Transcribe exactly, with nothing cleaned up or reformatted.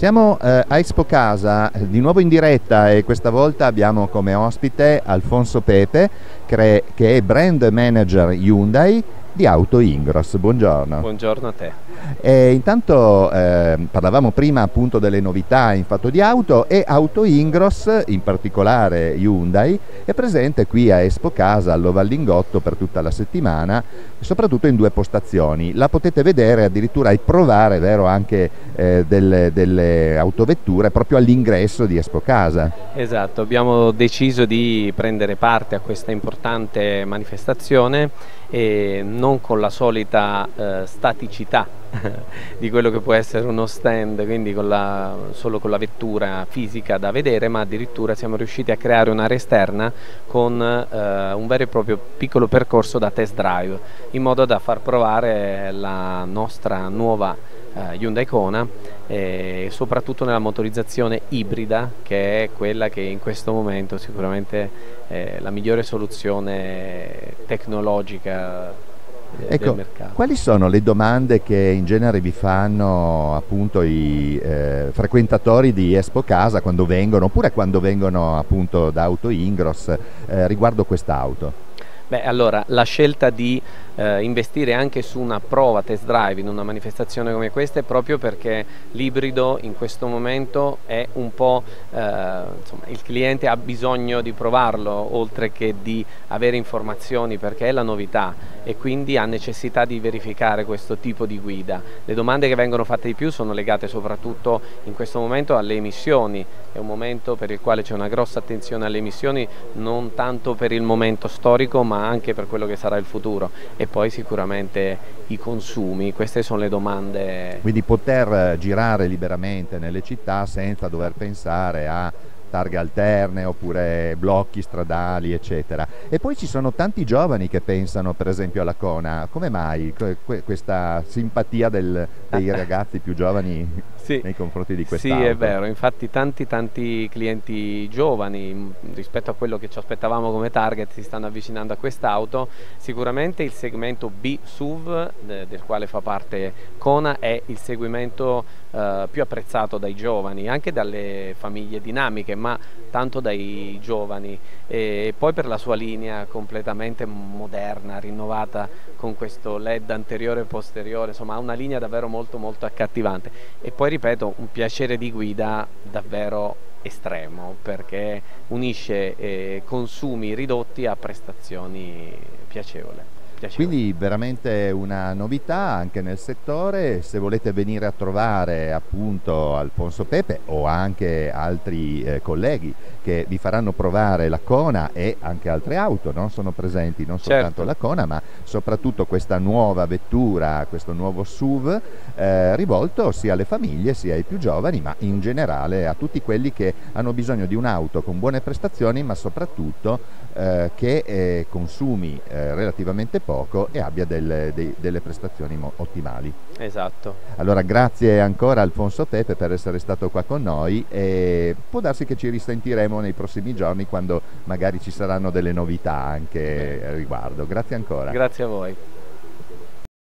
Siamo eh, a Expo Casa, eh, di nuovo in diretta, e questa volta abbiamo come ospite Alfonso Pepe, che che è brand manager Hyundai di Auto Ingros. Buongiorno. Buongiorno a te. E intanto eh, parlavamo prima appunto delle novità in fatto di auto, e Auto Ingros, in particolare Hyundai, è presente qui a Expo Casa all'Ovallingotto per tutta la settimana, soprattutto in due postazioni. La potete vedere addirittura e provare, vero, anche eh, delle, delle autovetture proprio all'ingresso di Expo Casa. Esatto, abbiamo deciso di prendere parte a questa importante manifestazione e non con la solita eh, staticità di quello che può essere uno stand, quindi con la, solo con la vettura fisica da vedere, ma addirittura siamo riusciti a creare un'area esterna con eh, un vero e proprio piccolo percorso da test drive, in modo da far provare la nostra nuova eh, Hyundai Kona, e soprattutto nella motorizzazione ibrida, che è quella che in questo momento sicuramente è la migliore soluzione tecnologica Ecco, del mercato. quali sono le domande che in genere vi fanno appunto i eh, frequentatori di Expo Casa quando vengono, oppure quando vengono appunto da Auto Ingros, eh, riguardo quest'auto? Beh, allora, la scelta di eh, investire anche su una prova test drive in una manifestazione come questa è proprio perché l'ibrido in questo momento è un po', eh, insomma, il cliente ha bisogno di provarlo oltre che di avere informazioni, perché è la novità e quindi ha necessità di verificare questo tipo di guida. Le domande che vengono fatte di più sono legate soprattutto in questo momento alle emissioni. È un momento per il quale c'è una grossa attenzione alle emissioni, non tanto per il momento storico ma anche per quello che sarà il futuro, e poi sicuramente i consumi. Queste sono le domande. Quindi poter girare liberamente nelle città senza dover pensare a targhe alterne oppure blocchi stradali, eccetera. E poi ci sono tanti giovani che pensano per esempio alla Kona. Come mai questa simpatia del, dei ragazzi più giovani sì, nei confronti di quest'auto? Sì, è vero, infatti tanti tanti clienti giovani rispetto a quello che ci aspettavamo come target si stanno avvicinando a quest'auto. Sicuramente il segmento B S U V, de, del quale fa parte Kona, è il segmento eh, più apprezzato dai giovani, anche dalle famiglie dinamiche, ma tanto dai giovani, e poi per la sua linea completamente moderna, rinnovata, con questo L E D anteriore e posteriore, insomma ha una linea davvero molto molto accattivante, e poi ripeto, un piacere di guida davvero estremo, perché unisce eh, consumi ridotti a prestazioni piacevoli. Quindi veramente una novità anche nel settore. Se volete venire a trovare appunto Alfonso Pepe o anche altri eh, colleghi che vi faranno provare la Kona e anche altre auto, no? Sono presenti non soltanto certo. la Kona, ma soprattutto questa nuova vettura, questo nuovo S U V, eh, rivolto sia alle famiglie sia ai più giovani, ma in generale a tutti quelli che hanno bisogno di un'auto con buone prestazioni, ma soprattutto eh, che eh, consumi eh, relativamente poco poco e abbia delle, dei, delle prestazioni ottimali. Esatto. Allora grazie ancora Alfonso Pepe per essere stato qua con noi, e può darsi che ci risentiremo nei prossimi giorni quando magari ci saranno delle novità anche a riguardo. Grazie ancora. Grazie a voi.